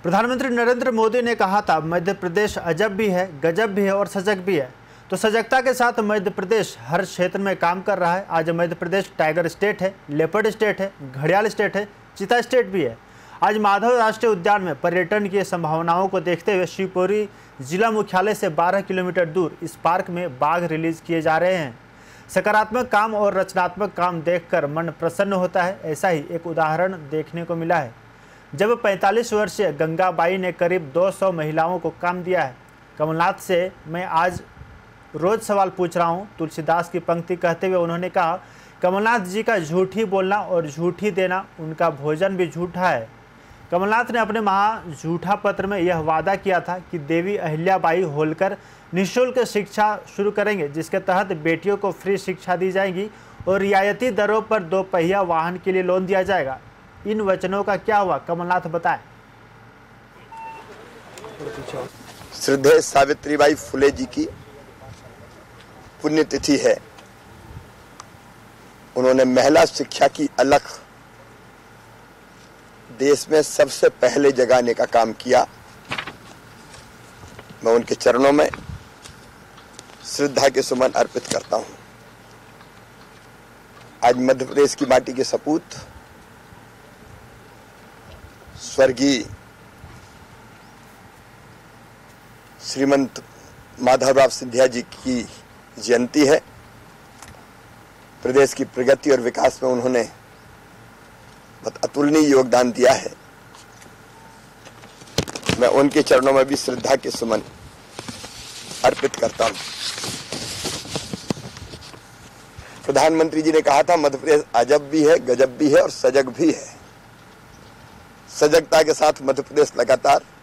प्रधानमंत्री नरेंद्र मोदी ने कहा था, मध्य प्रदेश अजब भी है, गजब भी है और सजग भी है। तो सजगता के साथ मध्य प्रदेश हर क्षेत्र में काम कर रहा है। आज मध्य प्रदेश टाइगर स्टेट है, लेपर्ड स्टेट है, घड़ियाल स्टेट है, चीता स्टेट भी है। आज माधव राष्ट्रीय उद्यान में पर्यटन की संभावनाओं को देखते हुए शिवपुरी जिला मुख्यालय से 12 किलोमीटर दूर इस पार्क में बाघ रिलीज किए जा रहे हैं। सकारात्मक काम और रचनात्मक काम देखकर मन प्रसन्न होता है। ऐसा ही एक उदाहरण देखने को मिला है जब 45 वर्षीय गंगाबाई ने करीब 200 महिलाओं को काम दिया है। कमलनाथ से मैं आज रोज सवाल पूछ रहा हूं, तुलसीदास की पंक्ति कहते हुए उन्होंने कहा, कमलनाथ जी का झूठी बोलना और झूठी देना, उनका भोजन भी झूठा है। कमलनाथ ने अपने महा झूठा पत्र में यह वादा किया था कि देवी अहिल्याबाई होलकर निःशुल्क शिक्षा शुरू करेंगे, जिसके तहत बेटियों को फ्री शिक्षा दी जाएगी और रियायती दरों पर 2 पहिया वाहन के लिए लोन दिया जाएगा। इन वचनों का क्या हुआ, कमलनाथ बताएं। श्रद्धेय सावित्रीबाई फुले जी की पुण्यतिथि है। उन्होंने महिला शिक्षा की अलख देश में सबसे पहले जगाने का काम किया। मैं उनके चरणों में श्रद्धा के सुमन अर्पित करता हूं। आज मध्य प्रदेश की माटी के सपूत स्वर्गीय श्रीमंत माधवराव सिंधिया जी की जयंती है। प्रदेश की प्रगति और विकास में उन्होंने बहुत अतुलनीय योगदान दिया है। मैं उनके चरणों में भी श्रद्धा के सुमन अर्पित करता हूं। प्रधानमंत्री जी ने कहा था, मध्य प्रदेश अजब भी है, गजब भी है और सजग भी है। सजगता के साथ मध्य प्रदेश लगातार